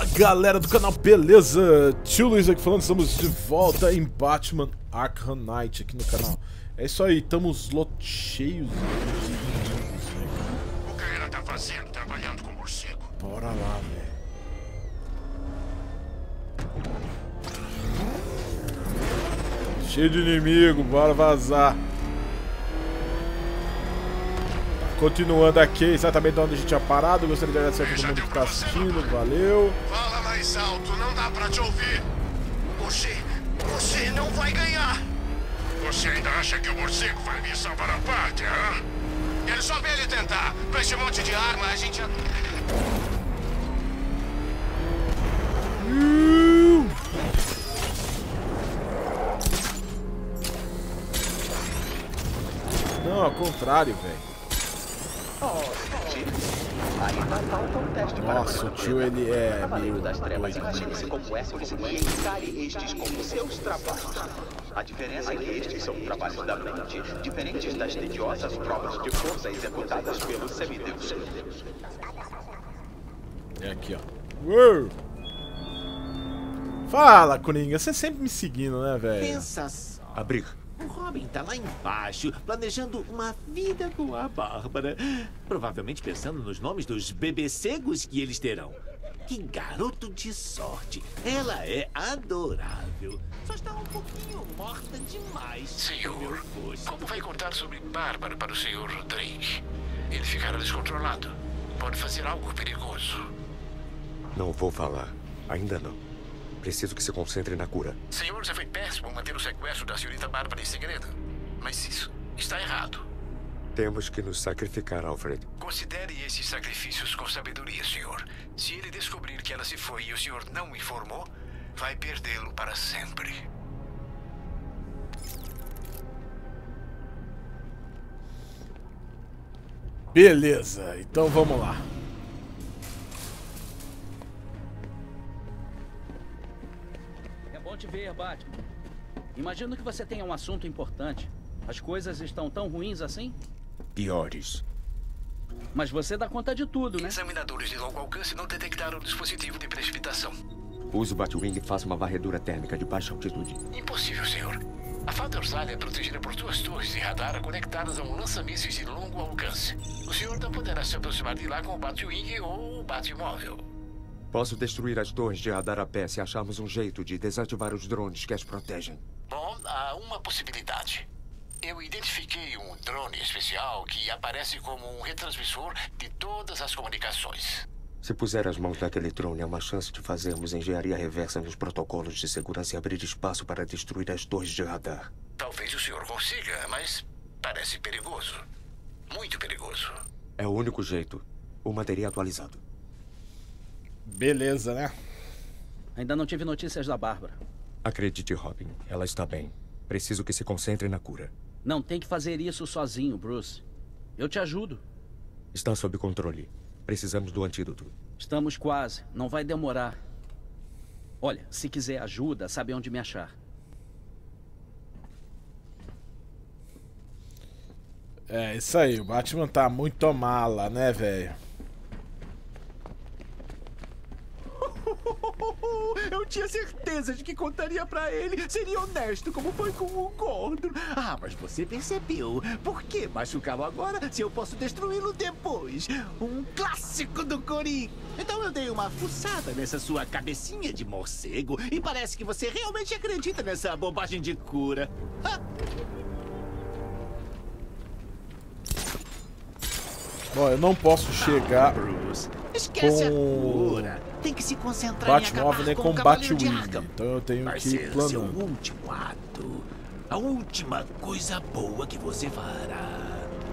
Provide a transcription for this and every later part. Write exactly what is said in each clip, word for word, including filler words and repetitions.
Fala galera do canal, beleza? Tio Luiz aqui falando, estamos de volta em Batman Arkham Knight aqui no canal. É isso aí, estamos cheios de inimigos, né? O que ela tá fazendo trabalhando com o morcego? Bora lá, velho. Cheio de inimigo, bora vazar. Continuando aqui, exatamente de onde a gente tinha parado. Gostaria de agradecer a todo mundo que está assistindo. Valeu. Fala mais alto, não dá pra te ouvir. Você, você não vai ganhar. Você ainda acha que o morcego vai me salvar a pátria, hã? Ele só vê ele tentar. Com esse monte de arma, a gente... Uh! Não, ao contrário, velho. Nossa, o tio ele é meio das trevas, imagine-se como é e encare estes como seus trabalhos. A diferença é que estes são trabalhos da mente, diferentes das tediosas provas de força executadas pelo semideus. É aqui, ó. Uou! Fala, Coringa, você sempre me seguindo, né, velho? Pensa só. Abrir. O Robin tá lá embaixo, planejando uma vida com a Bárbara. Provavelmente pensando nos nomes dos bebecegos que eles terão. Que garoto de sorte. Ela é adorável. Só está um pouquinho morta demais. Senhor, como vai contar sobre Bárbara para o senhor Drake? Ele ficará descontrolado. Pode fazer algo perigoso. Não vou falar. Ainda não. Preciso que se concentre na cura. Senhor, já foi péssimo manter o sequestro da senhorita Bárbara em segredo. Mas isso está errado. Temos que nos sacrificar, Alfred. Considere esses sacrifícios com sabedoria, senhor. Se ele descobrir que ela se foi e o senhor não o informou, vai perdê-lo para sempre. Beleza, então vamos lá. Bom te ver, Batman. Imagino que você tenha um assunto importante. As coisas estão tão ruins assim? Piores. Mas você dá conta de tudo, né? Examinadores de longo alcance não detectaram o dispositivo de precipitação. Use o Batwing e faça uma varredura térmica de baixa altitude. Impossível, senhor. A Falta Orsalha é protegida por duas torres de radar conectadas a um lança-mísseis de longo alcance. O senhor não poderá se aproximar de lá com o Batwing ou o Batmóvel. Posso destruir as torres de radar a pé se acharmos um jeito de desativar os drones que as protegem. Bom, há uma possibilidade. Eu identifiquei um drone especial que aparece como um retransmissor de todas as comunicações. Se puser as mãos naquele drone, há uma chance de fazermos engenharia reversa nos protocolos de segurança e abrir espaço para destruir as torres de radar. Talvez o senhor consiga, mas parece perigoso. Muito perigoso. É o único jeito. O material atualizado. Beleza, né? Ainda não tive notícias da Bárbara. Acredite, Robin. Ela está bem. Preciso que se concentre na cura. Não tem que fazer isso sozinho, Bruce. Eu te ajudo. Está sob controle. Precisamos do antídoto. Estamos quase. Não vai demorar. Olha, se quiser ajuda, sabe onde me achar. É, isso aí. O Batman tá muito mala, né, velho? Eu tinha certeza de que contaria pra ele. Seria honesto como foi com o Gordon. Ah, mas você percebeu. Por que machucá-lo agora se eu posso destruí-lo depois? Um clássico do Coringa. Então eu dei uma fuçada nessa sua cabecinha de morcego e parece que você realmente acredita nessa bobagem de cura. Ah. Bom, eu não posso chegar Bruce, esquece com a cura. Tem que se concentrar em Batmóvel acabar nem com com o Cavaleiro de Batwing. Arkham. Então eu tenho Vai que ir ser seu planando. último ato. A última coisa boa que você fará.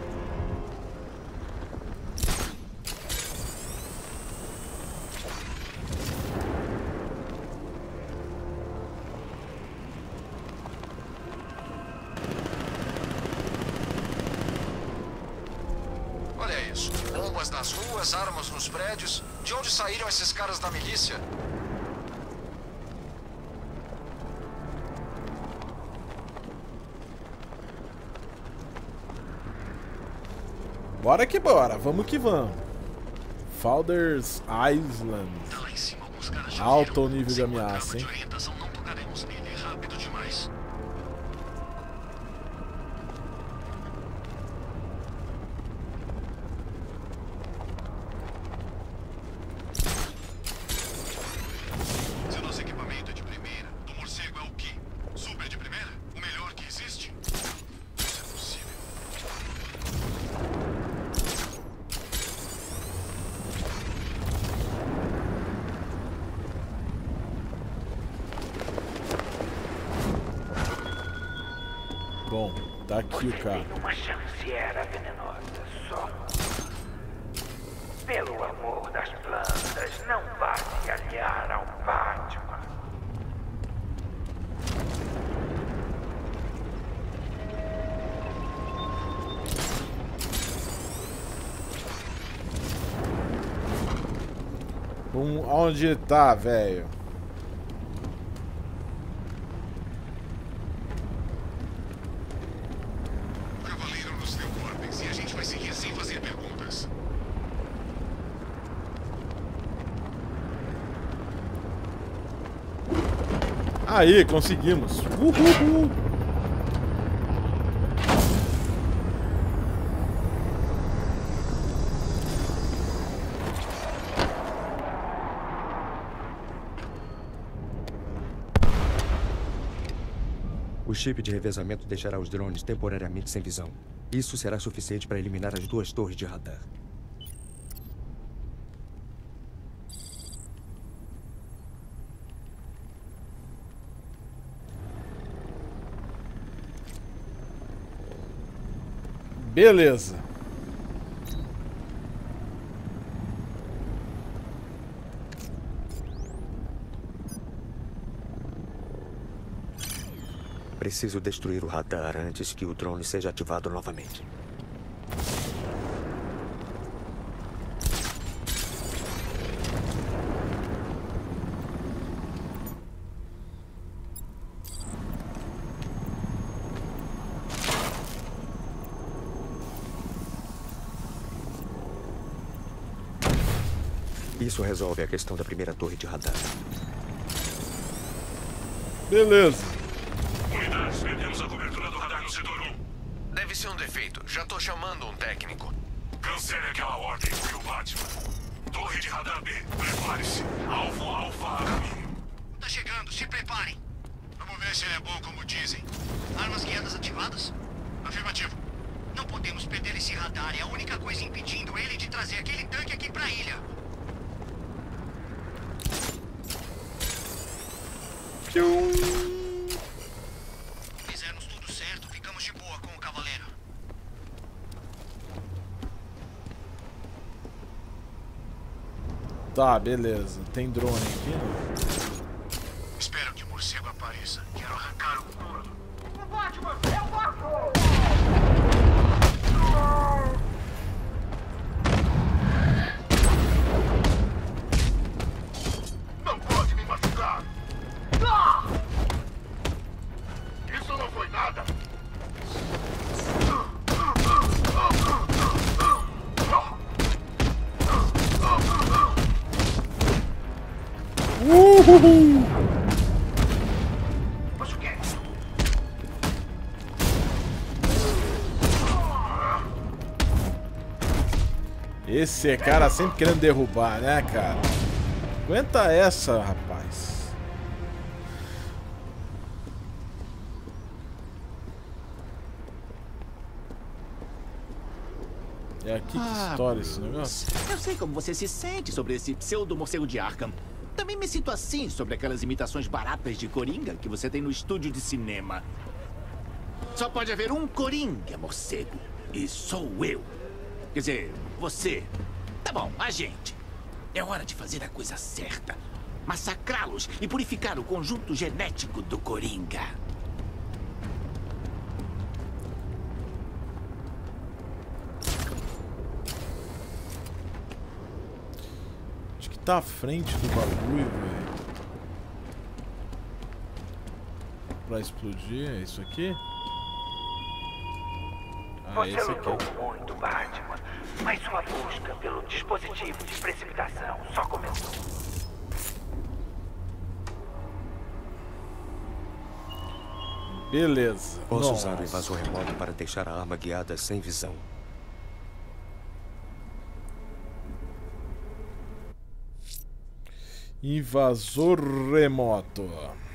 Olha isso. Bombas nas ruas, armas nos prédios. De onde saíram esses caras da milícia? Bora que bora, vamos que vamos. Founders Island. Lá em cima, Os caras já Alto viram. nível de Sem uma ameaça, trava hein? de orientação, não tocaremos nele. Rápido demais. Se o nosso equipamento é de primeira, do morcego é o quê? Super de primeira? O melhor que existe? Isso é possível. Bom, tá aqui o cara. Uma chance era venenosa, só uma. Pelo amor das plantas, não vá se aliar ao Batman. Um, onde ele tá, velho? O cavaleiro nos deu ordens e a gente vai seguir sem fazer perguntas. Aí, conseguimos. Uhul. O chip de revezamento deixará os drones temporariamente sem visão. Isso será suficiente para eliminar as duas torres de radar. Beleza. Preciso destruir o radar antes que o drone seja ativado novamente. Isso resolve a questão da primeira torre de radar. Beleza. Unidades, perdemos a cobertura do radar no setor um. Deve ser um defeito. Já tô chamando um técnico. Cancele aquela ordem, viu, Batman? Torre de radar B, prepare-se. Alvo Alfa a caminho. Tá chegando, se preparem. Vamos ver se ele é bom como dizem. Armas guiadas ativadas? Afirmativo. Não podemos perder esse radar. É a única coisa impedindo ele de trazer aquele tanque aqui pra ilha. Fizemos tudo certo, ficamos de boa com o cavaleiro. Tá, beleza. Tem drone aqui, né? Espero que o morcego apareça. Quero arrancar o couro. O Batman, é o Batman! Não pode me machucar! Isso não foi nada! Uhul. Mas o quê? Esse é cara sempre querendo derrubar, né, cara? Aguenta essa, rapaz. É aqui que Ah, estoura esse negócio? Eu sei como você se sente sobre esse pseudo-morcego de Arkham. Também me sinto assim sobre aquelas imitações baratas de Coringa que você tem no estúdio de cinema. Só pode haver um Coringa, morcego. E sou eu. Quer dizer, você. Tá bom, a gente. É hora de fazer a coisa certa. Massacrá-los e purificar o conjunto genético do Coringa. Acho que tá à frente do bagulho, velho. Pra explodir, é isso aqui? Ah, Você esse lutou aqui. muito, Batman, mas sua busca pelo dispositivo de precipitação só começou. Beleza. Posso Nossa. usar o invasor remoto para deixar a arma guiada sem visão. Invasor remoto.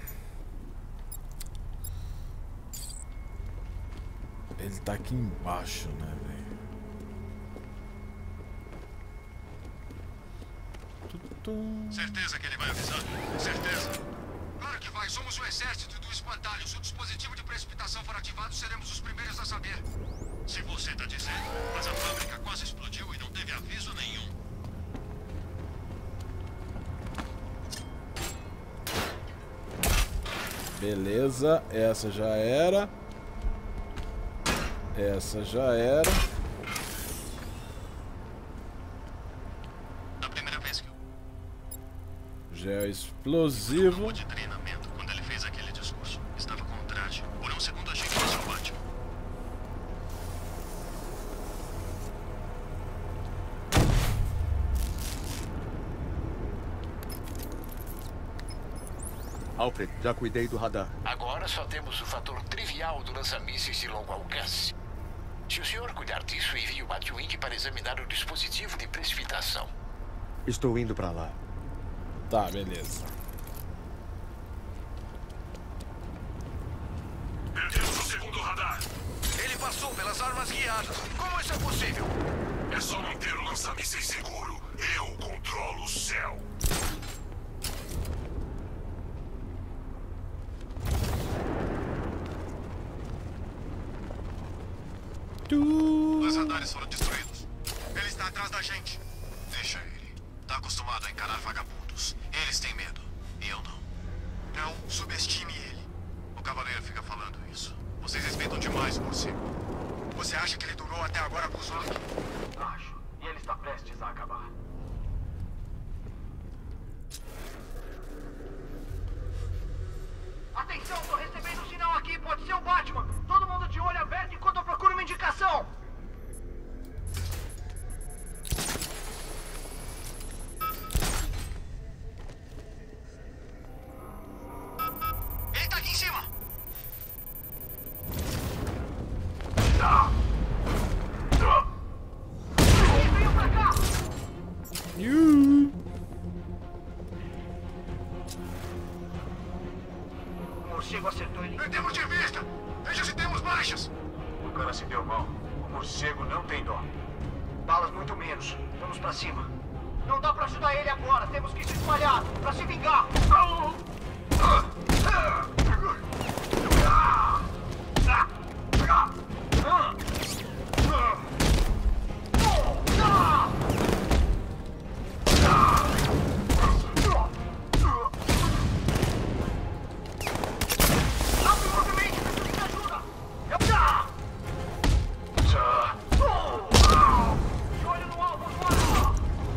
Ele tá aqui embaixo, né, velho? Certeza que ele vai avisar? Certeza. Claro que vai. Somos o exército do espantalho. Se o dispositivo de precipitação for ativado, seremos os primeiros a saber. Se você tá dizendo, mas a fábrica quase explodiu e não teve aviso nenhum. Beleza, essa já era. Essa já era. Da primeira vez que eu... Gel explosivo. de treinamento, quando ele fez aquele discurso, estava com um traje. Por um segundo achei que fosse o Batman. Alfred, já cuidei do radar. Agora só temos o fator trivial do lança-mísseis de longo alcance. Se o senhor cuidar disso, envie o Batwing para examinar o dispositivo de precipitação. Estou indo para lá. Tá, beleza. Perdemos o segundo radar. Ele passou pelas armas guiadas. Como isso é possível? É só manter o lança-mísseis seguro. Eu controlo o céu. Os radares foram destruídos. Ele está atrás da gente. Deixa ele. Tá acostumado a encarar vagabundos. Eles têm medo. E eu não. Não subestime ele. O cavaleiro fica falando isso. Vocês respeitam demais o morcego. Você acha que ele durou até agora com o Zork? Acho. E ele está prestes a acabar. Atenção, tô recebendo um sinal aqui. Pode ser o Batman. Todo mundo de olho aberto enquanto eu procuro uma indicação. Ele tá aqui em cima. Ele veio pra cá. O morcego acertou ele. Perdemos de vista. Veja se temos baixas. O cara se deu mal. O morcego não tem dó. Balas muito menos. Vamos pra cima. Não dá pra ajudar ele agora. Temos que se espalhar pra se vingar. Abre o movimento. Preciso de ajuda. Eu... De olho no alvo, agora.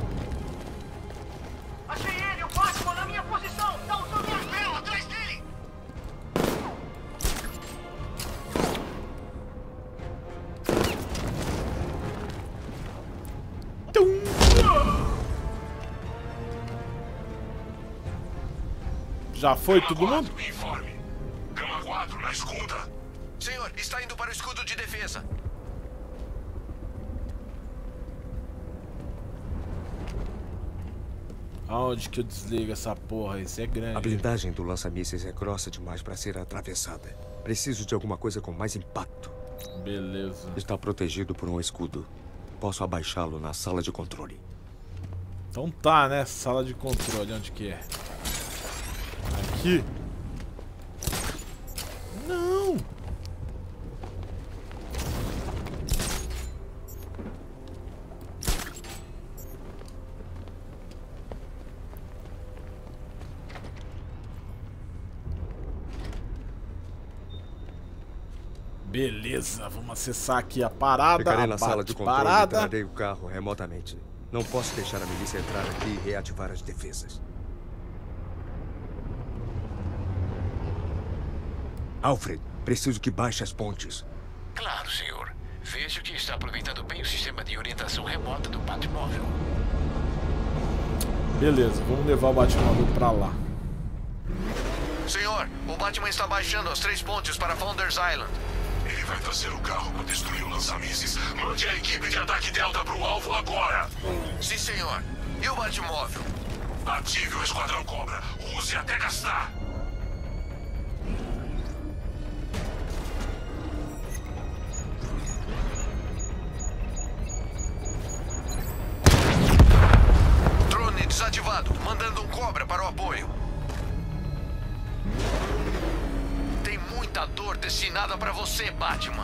Achei ele, o Batman, na minha posição. Tá usando minha vela atrás dele. Já foi todo mundo? Informe. Gama quatro na escuta. Senhor, está indo para o escudo de defesa. Aonde que eu desligo essa porra? Isso é grande. A blindagem do lança-mísseis é grossa demais para ser atravessada. Preciso de alguma coisa com mais impacto. Beleza. Está protegido por um escudo. Posso abaixá-lo na sala de controle. Então tá, né? Sala de controle, onde que é? Aqui. Não! Beleza, vamos acessar aqui a parada. Ficarei a na sala de controle parada. e trarei o carro remotamente. Não posso deixar a milícia entrar aqui e reativar as defesas. Alfred, preciso que baixe as pontes. Claro, senhor. Vejo que está aproveitando bem o sistema de orientação remota do Batmóvel. Beleza, vamos levar o Batmóvel pra lá. Senhor, senhor, o Batman está baixando as três pontes para Founders Island. Ele vai trazer o carro para destruir o lança-mísseis. Mande a equipe de ataque Delta para o alvo agora. Sim, senhor. E o Batmóvel? Ative o Esquadrão Cobra. Use até gastar. Drone desativado, mandando um Cobra para o apoio. Tem muita dor destinada para você, Batman.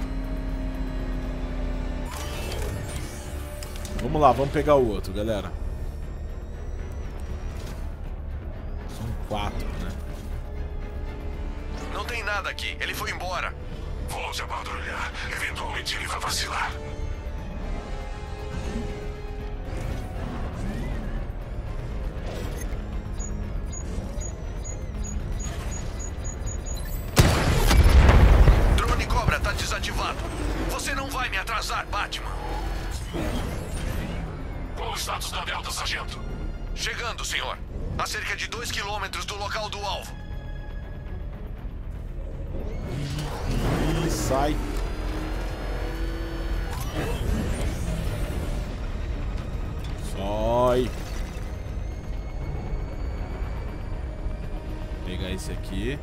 Vamos lá, vamos pegar o outro, galera. São quatro, né? Não tem nada aqui, ele foi embora. Volte a patrulhar. Eventualmente ele vai vacilar. Drone Cobra tá desativado. Você não vai me atrasar, Batman. Qual o status da Delta, sargento? Chegando, senhor. A cerca de dois quilômetros do local do alvo. E sai. Sai. Vou pegar esse aqui.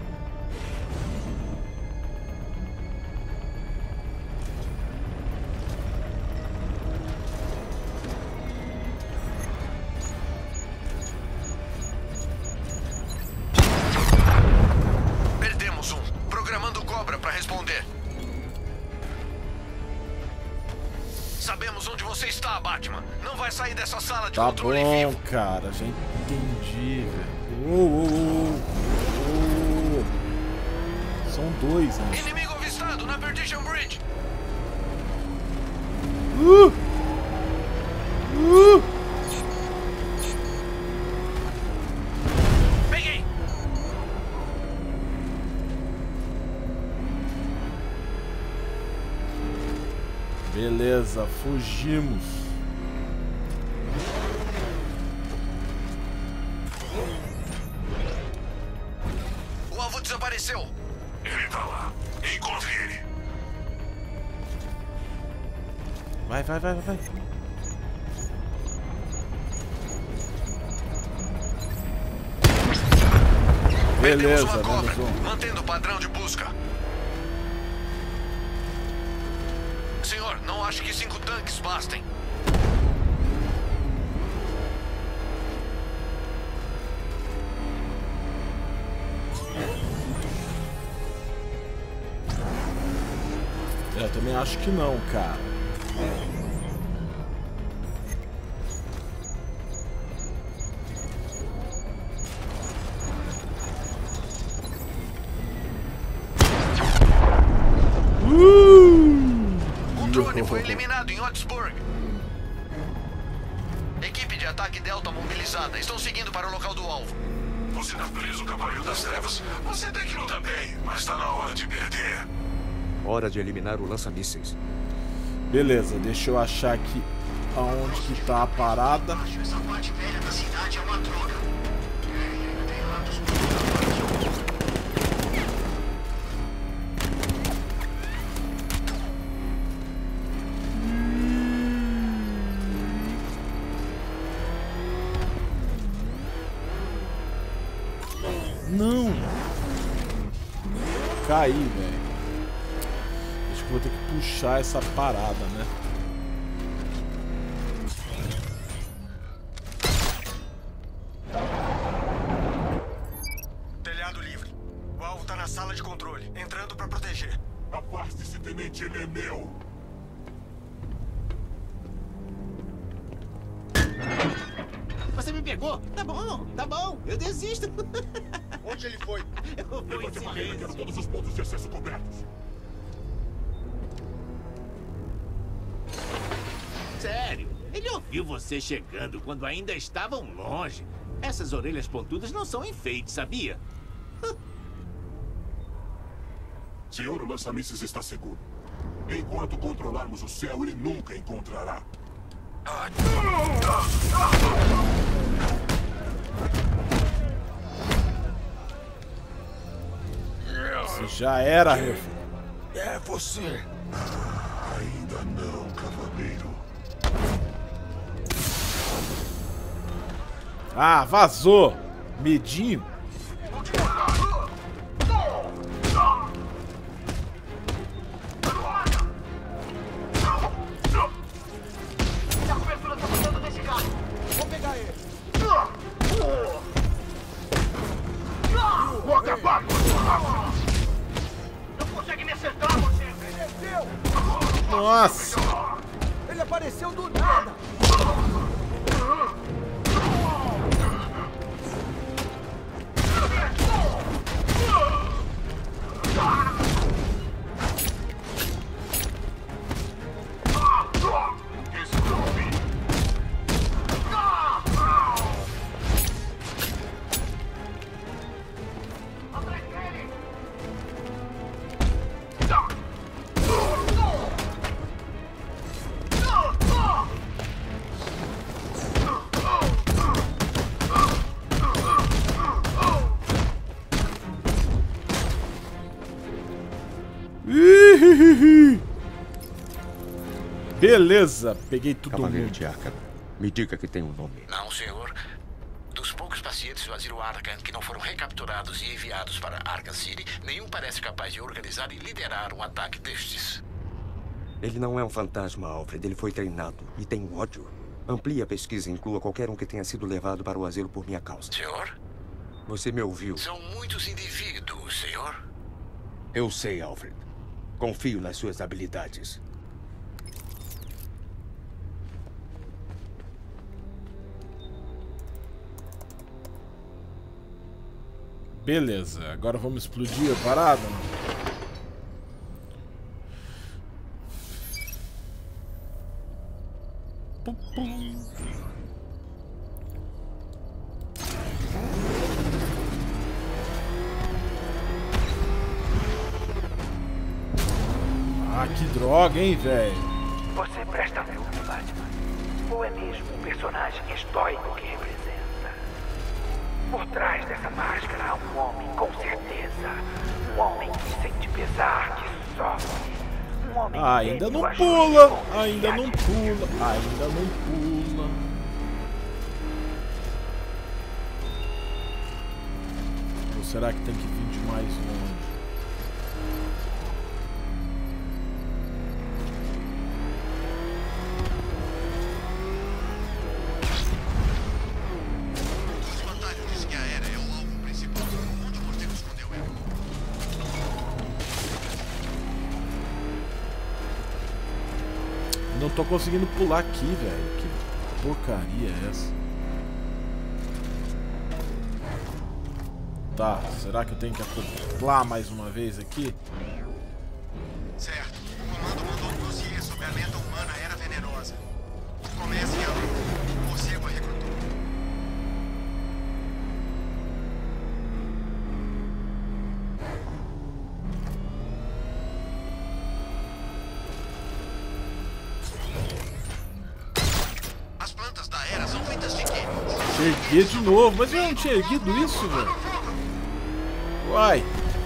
Perdemos um. Programando Cobra para responder. Sabemos onde você está, Batman. Não vai sair dessa sala de Tá controle bom, vivo. cara. Já entendi, velho. Uou, uou, uou, uou. São dois, né? Inimigo avistado na Perdition Bridge. Uh! Uh! Peguei. Beleza, fugimos. O alvo desapareceu. Ele tá lá. Encontre ele. Vai, vai, vai, vai. Perdemos Beleza, uma Cobra, menos um. mantendo o padrão de busca. Senhor, não acho que cinco tanques bastem. É, eu também acho que não, cara. Um drone foi eliminado em Otisburg. Equipe de ataque Delta mobilizada. Estão seguindo para o local do alvo. Você tá preso, Cavaleiro das Trevas. Você tem que lutar bem, mas tá na hora de perder. Hora de eliminar o lança-mísseis. Beleza, deixa eu achar aqui aonde que tá a parada. Essa parte velha da cidade é uma droga. Tem lá dos Não! Caí, velho. Acho que vou ter que puxar essa parada, né? telhado livre. O alvo tá na sala de controle, entrando pra proteger. Afaste-se, tenente, ele é meu. Você me pegou? Tá bom, tá bom, eu desisto. Onde ele foi? Eu vou em Levante a barreira, quero silêncio. todos os pontos de acesso cobertos. Sério, ele ouviu você chegando quando ainda estavam longe. Essas orelhas pontudas não são enfeites, sabia? Senhor, o lança-mísseis está seguro. Enquanto controlarmos o céu, ele nunca encontrará. Já era, refém. É você. Ainda não, cavaleiro. Ah, vazou. Medinho. A cobertura tá passando desse cara. Vou pegar ele. Vou acabar com você. Não consegue me acertar, você. Ele é seu. Nossa. Ele apareceu do nada. Beleza, peguei tudo. Cavaleiro de Arkham, me diga que tem um nome. Não, senhor. Dos poucos pacientes do Asilo Arkham que não foram recapturados e enviados para Arkham City, nenhum parece capaz de organizar e liderar um ataque destes. Ele não é um fantasma, Alfred. Ele foi treinado e tem ódio. Amplie a pesquisa e inclua qualquer um que tenha sido levado para o asilo por minha causa. Senhor? Você me ouviu? São muitos indivíduos, senhor. Eu sei, Alfred. Confio nas suas habilidades. Beleza, agora vamos explodir a parada. Pum, pum. Ah, que droga, hein, velho? Você presta filme, Batman? Ou é mesmo um personagem estoico que representa? Por trás dessa máscara há um homem, com certeza. Um homem que sente pesar, que sofre. Um homem Ah, que ainda tem não suas pula, dores ainda não pula, ainda não pula. Ou será que tem que vir de mais longe? Não tô conseguindo pular aqui, velho. Que porcaria é essa? Tá, será que eu tenho que acoplar mais uma vez aqui? Certo. O comando mandou um dossiê sobre a lenda humana Era Venenosa. Comecem a ler. Morcego a recrutou. As plantas da Era são feitas de quê? Erguer de novo, mas eu não tinha erguido isso, velho. Uai.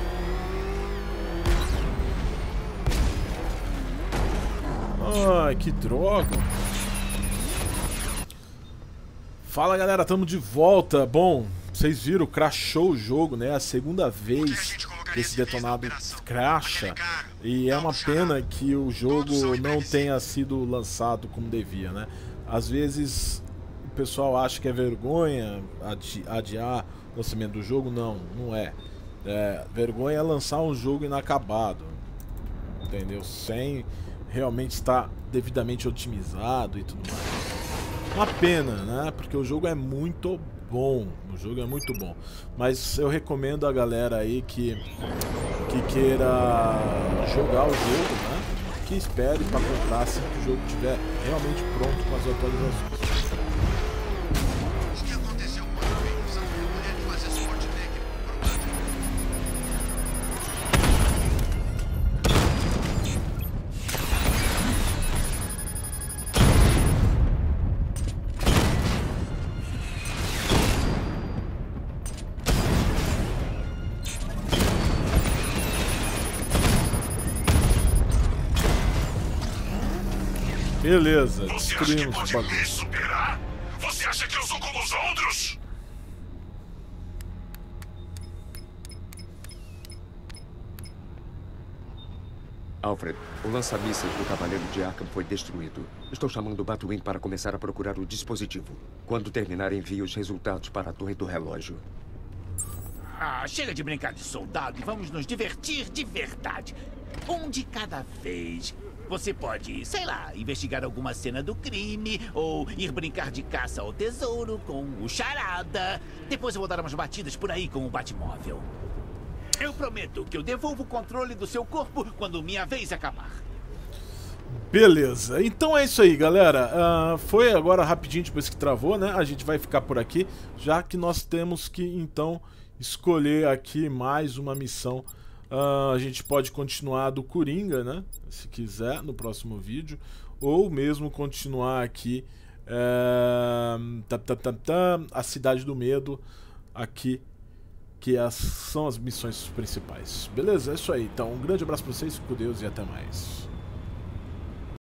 Ai, que droga. Fala, galera, tamo de volta. Bom, vocês viram, crashou o jogo, né? A segunda vez que esse detonado crasha. E é uma pena que o jogo não tenha sido lançado como devia, né? Às vezes o pessoal acha que é vergonha adi adiar o lançamento do jogo. Não, não é. É, vergonha é lançar um jogo inacabado, entendeu? Sem realmente estar devidamente otimizado e tudo mais. Uma pena, né? Porque o jogo é muito bom. O jogo é muito bom. Mas eu recomendo a galera aí que, que queira jogar o jogo, né? Que espere para comprar assim que o jogo estiver realmente pronto com as atualizações. O que aconteceu quando veio usando a mulher de fazer suporte técnico pro Batman? Beleza, Você acha que destruímos o pode bagulho. me superar? Você acha que eu sou como os outros? Alfred, o lança-mísseis do Cavaleiro de Arkham foi destruído. Estou chamando o Batwing para começar a procurar o dispositivo. Quando terminar, envie os resultados para a torre do relógio. Ah, chega de brincar de soldado e vamos nos divertir de verdade. Um de cada vez. Você pode, sei lá, investigar alguma cena do crime ou ir brincar de caça ao tesouro com o Charada. Depois eu vou dar umas batidas por aí com o Batmóvel. Eu prometo que eu devolvo o controle do seu corpo quando minha vez acabar. Beleza, então é isso aí, galera. Uh, foi agora rapidinho depois que travou, né? A gente vai ficar por aqui, já que nós temos que, então, escolher aqui mais uma missão. Uh, a gente pode continuar do Coringa, né? Se quiser, no próximo vídeo. Ou mesmo continuar aqui uh, tá, tá, tá, tá, a Cidade do Medo aqui, que as, são as missões principais. Beleza? É isso aí. Então, um grande abraço pra vocês, fique com Deus e até mais.